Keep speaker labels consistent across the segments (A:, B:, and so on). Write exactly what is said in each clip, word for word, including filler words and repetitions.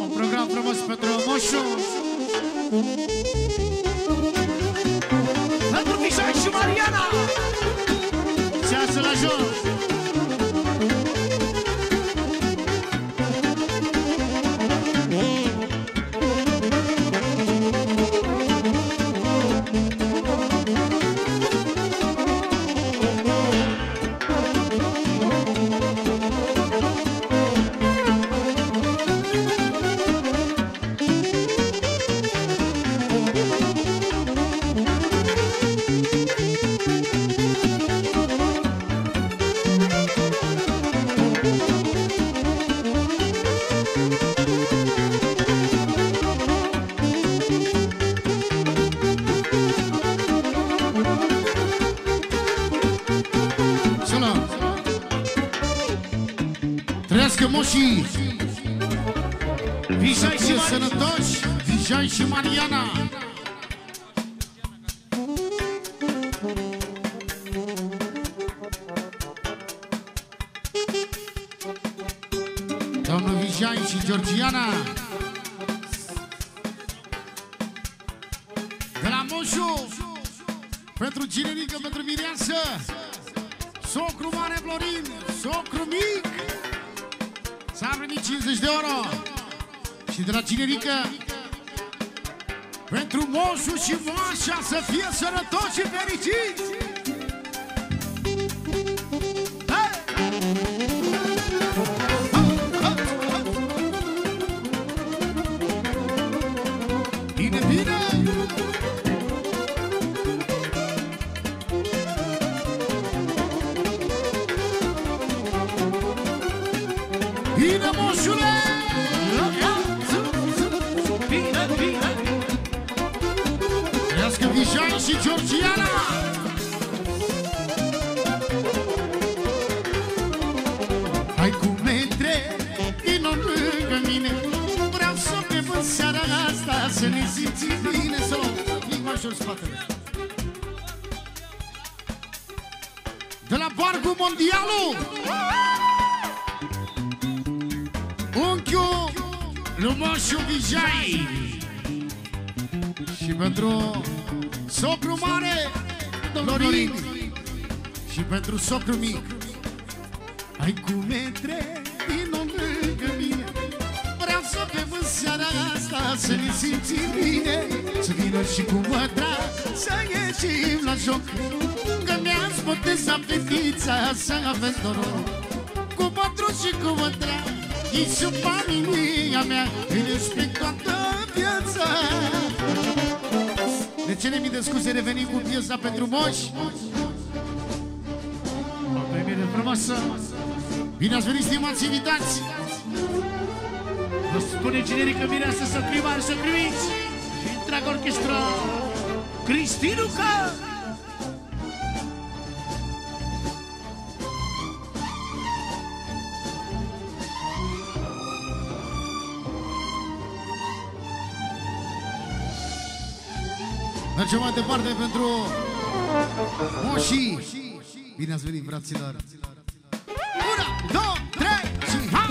A: Un program frumos pentru Moșu.
B: Pentru Mișan și Mariana.
A: Ceasă la jos. Moșii, Vijay și sănătoși, Vijay și Mariana. Domnul Vijay și Georgiana de la Moșu, pentru Cinerică, pentru Mireasă, socru mare Florin, socru mic, s-a primit cincizeci de euro. Și de la Cinerică, pentru Moșu și Moașa, să fie sănătoși și fericiți. Bine, bine! Bine, Moșule!
B: Bine, bine!
A: Trească Vijay și Georgiana! Hai cu metre, vino lângă mine, vreau să te văd seara asta, să ne simțim bine. Să luăm mic mai ușor spatele. De la Bargul Mondialul, unchiul lui Moșu Vijay. Și pentru socru mare Florin. Și pentru socru mic, hai cu metre, vino lângă mine, vreau să te văd seara asta, să ne simțim bine. Să vină și cu mătra, să ieșim la joc, că mi-ați botezat fetița, să aveți noroc. Cu mătru și cu mătra, ei sunt familia mea, îi respect toată viața. De cele mii de scuze, revenim cu piesa pentru Moși. O premieră frumoasă. Bine ați venit, stimați invitați. Vă spune Cinerică Mireasă să primari, să primiți. Și întreaga orchestră Cristinuca. Mergem mai departe pentru Moșii. Bine ați venit, fraților. Una, două, trei și ha!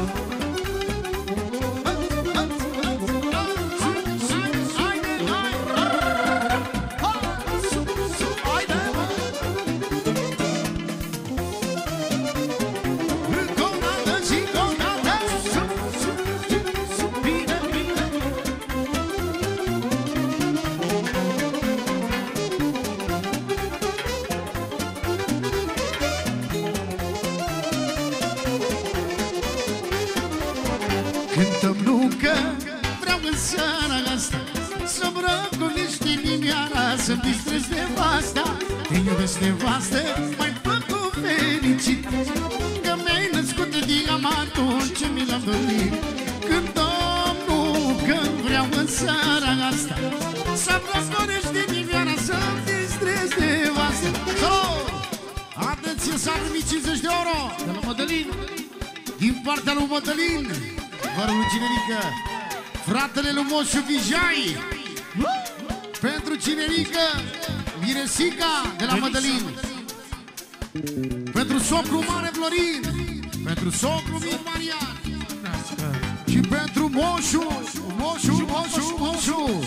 A: Cântăm nucă, vreau în seara asta să îmbrăc cu niște inimioara, să-mi distrez nevasta. Te iubesc, nevastă, mai fac cu fericit, că mi-ai născut diamantul ce mi l-am dorit. Cântăm nucă, vreau în seara asta să îmbrăc cu niște inimioara, să-mi distrez nevastă. Atenție, s-a primit cincizeci de euro de la Mădălin, din partea lui Mădălin, vărul lui Cinerică, fratele lui Moșu Vijay. Pentru Cinerică, Miresica de la Mădălin. Pentru socru mare Florin. Pentru socru mic Marian. Și pentru Moșu Moșu, Moșu, Moșu, Moșu.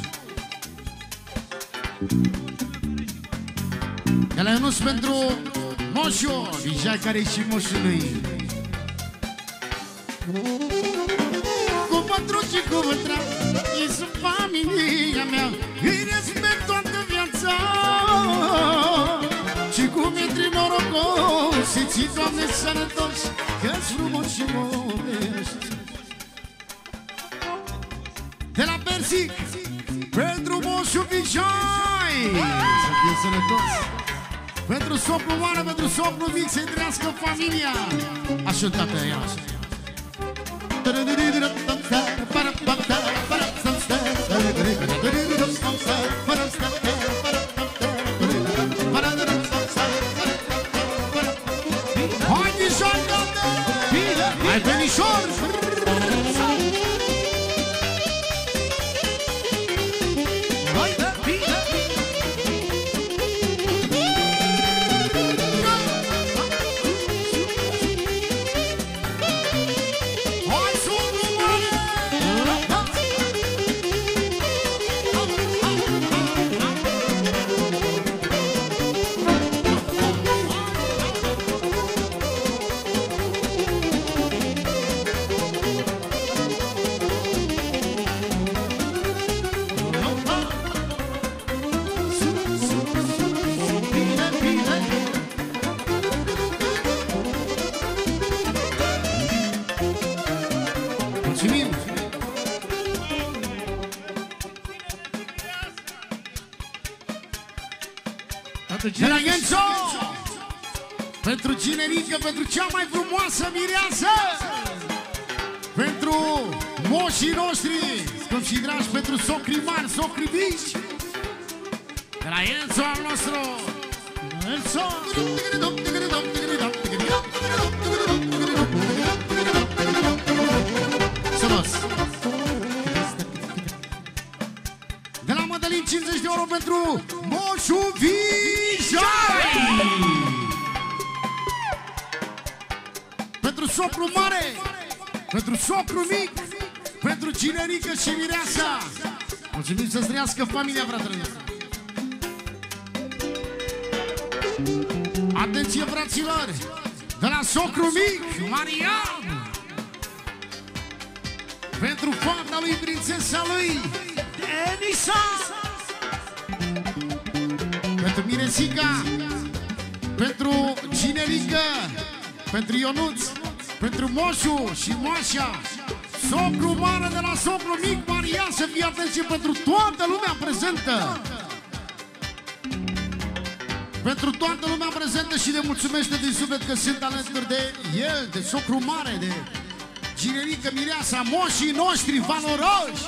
A: De la Ionuț pentru Moșu, Vijay care-i și moșul lui. Cu patru și cu vătra, ei sunt familia mea, îi respect toată viața. Și cum intri norocos, să ții, Doamne, sănătoși, că-s frumos și movești. De la Persic, pentru Moșu Vijay, să fie sănătos. Pentru socru mare, pentru socru mic, să-i trăiască familia. Așa, tată, ia așa. Hai, Nișor, tată! Hai, pe Nișor! De la Ghențo, pentru cinerică, pentru cea mai frumoasă mireasă, pentru moșii noștri, scump și dragi, pentru socrii mari, socrii mici. De la Ghențo al nostru, Ghențo. Sănăs. De la Mădălin, cincizeci de euro pentru Moșu Vijay. Pentru socru mare, pentru socru mic, pentru cinerică și mireasa. Mulțumim să-ți trăiască familia, fratele nostru. Atenție, fraților, de la socru mic, Marian, pentru fata lui, prințesa lui, Denisa. Pentru Miresica, pentru cinerică, pentru Ionuț, pentru Moșu și Moașa, socru mare de la socru mic, Maria, să fie atenție pentru toată lumea prezentă. Pentru toată lumea prezentă și le mulțumește din suflet că sunt alături de el, de socru mare, de cinerică, mireasa, moșii noștri valoroși.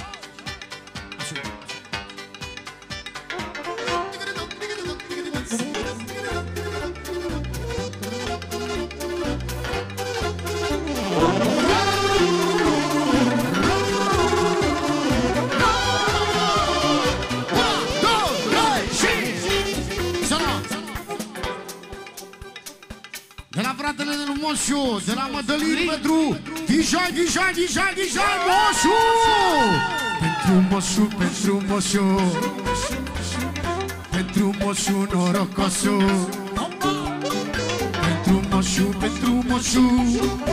A: De la fratele de Moșu, de la Mădălin pentru Vijay, Vijay, Vijay, Vijay, Moșu! Pentru Moșu, pentru Moșu, pentru Moșu norocosu, pentru Moșu, pentru Moșu,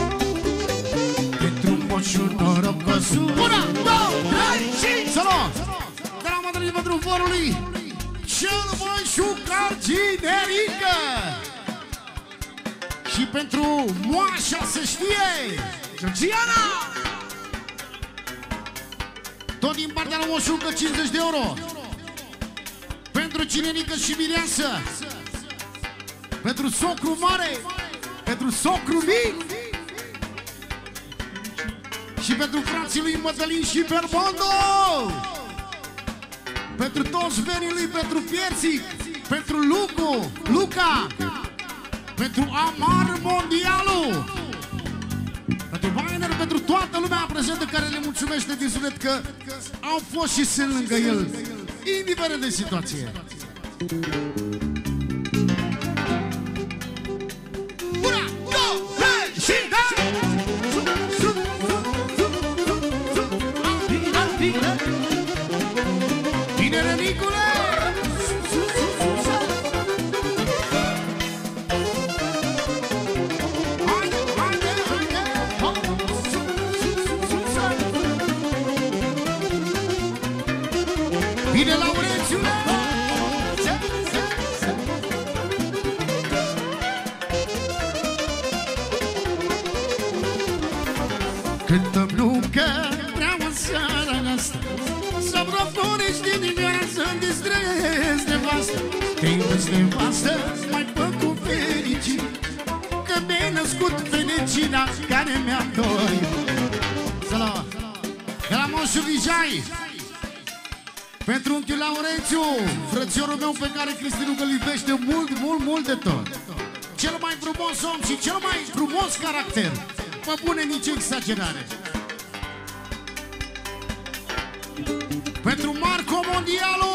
A: pentru Moșu norocosu. Una, două, trei și salut! De la Mădălin pentru vorului cel mai șucar cinerică. Și pentru Moașa, să știe, Georgiana! Tot din partea lui Moșucă, cincizeci de euro. Pentru cinerică și mireasă. Pentru socru mare. Pentru socru mic. Și pentru frații lui Mădălin și Bermondo. Pentru toți venii lui, pentru Piersic, pentru Lucu, Luca, pentru Amar Mondialul, pentru Weiner, pentru toată lumea prezentă care le mulțumește din suflet că au fost și sunt lângă el, indiferent de situație. Una, două, trei și da! Bine, Laurențiule! Cântăm luncă vreau în seara asta să propunești inimioara să-mi distrez nevastă. Te iubesc nevastă, mai fă cu fericit, că mi-ai născut fericina care mi-a dorit. Salut! De la Moșu Vijay, pentru unchiul Laurențiu, frățiorul meu pe care Cristinuc îl iubește mult, mult, mult de tot. Cel mai frumos om și cel mai frumos caracter. Mă pune nici exagerare. Pentru Marco Mondialo,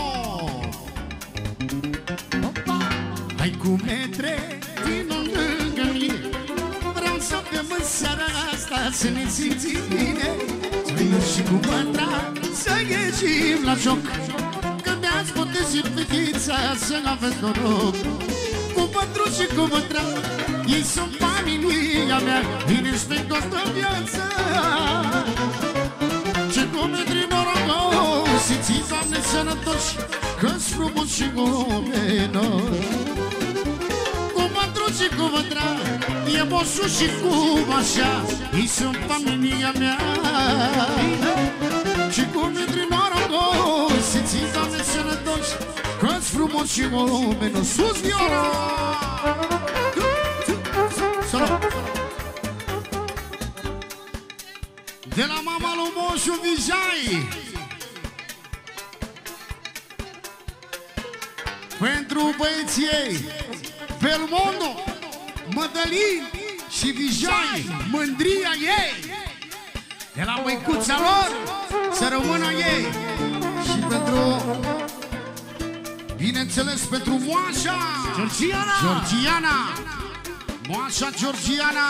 A: hai cu metre, vino lângă mine, vreau să fim în seara asta să ne simțim bine. Să vin și cu mătra să ieșim la joc, că mi-ați botezit fetița să aveți noroc. Cu mătru și cu mătra, ei sunt familia mea, vine și pe toată viața. Ce cu metri norocos, și ții, Doamne, sănătoși, că-s frumos și omenos. Cu mătru și cu mătra, e moșu și cu mașa, ei sunt familia mea. Și cu metri norocos, și ții, Doamne, sănătoși, că-s frumos și omenos. Sus, viola! De la mama lui Moșu Vijay, pentru băieții ei Belmondo, Mădălin și Vijay, mândria ei. De la măicuța lor să rămână ei. Și pentru, bineînțeles, pentru moașa
B: Georgiana,
A: Georgiana, moașa Georgiana.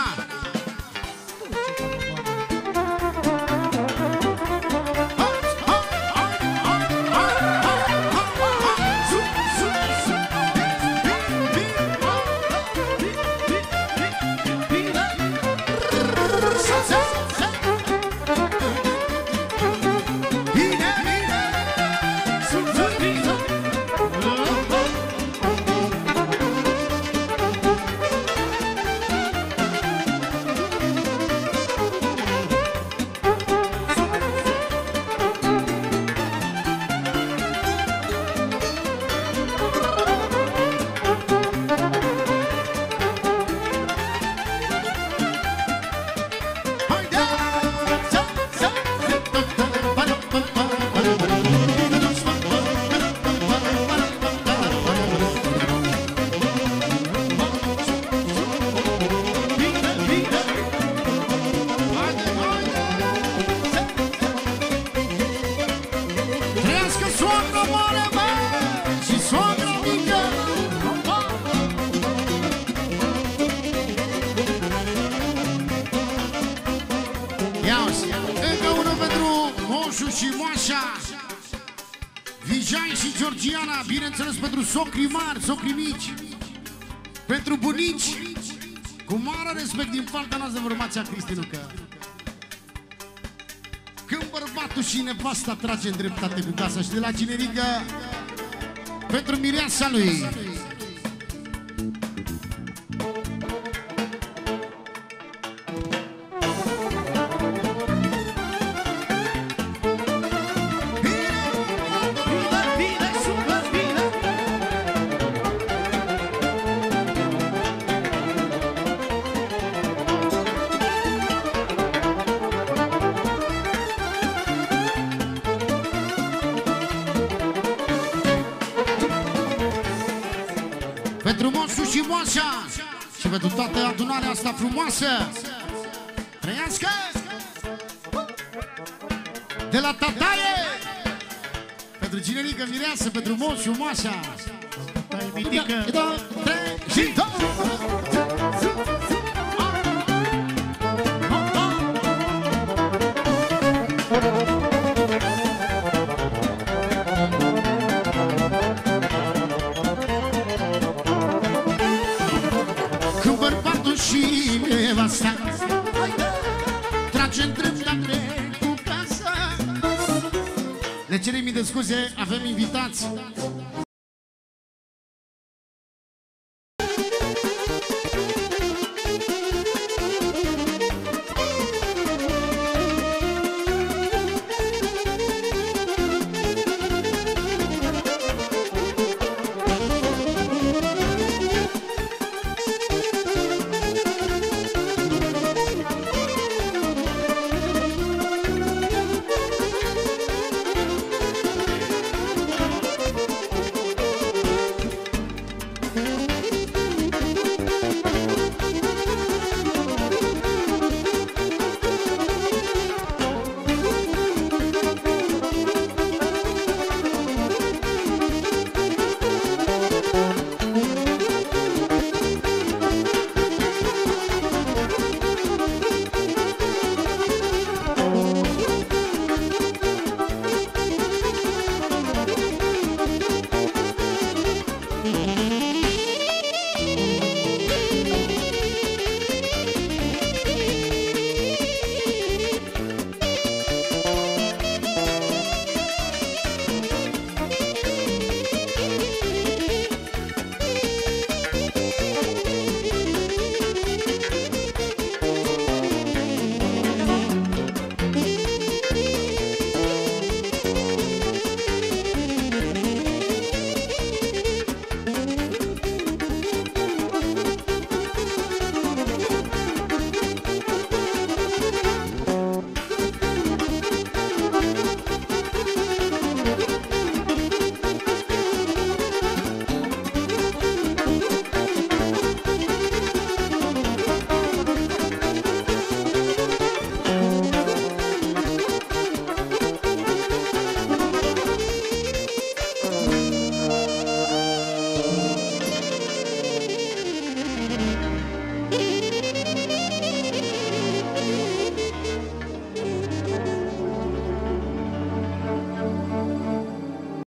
A: Și moașa Vijay și Georgiana, bineînțeles pentru socrii mari, socrii mici, pentru bunici, cu mare respect din partea noastră, formația Cristinucă. Când bărbatul și nevasta trage în dreptate cu casa și de la cinerică, pentru mireasa lui. Pentru moșul și moașa și pentru toată adunarea asta frumoasă, trăiască! De la tataie, pentru cinerică mireasă, pentru moșul, moașa, tataie mitică, trei și două! Și nevasta trage în dreptate cu casa, le Le cerem mii de scuze, avem invitați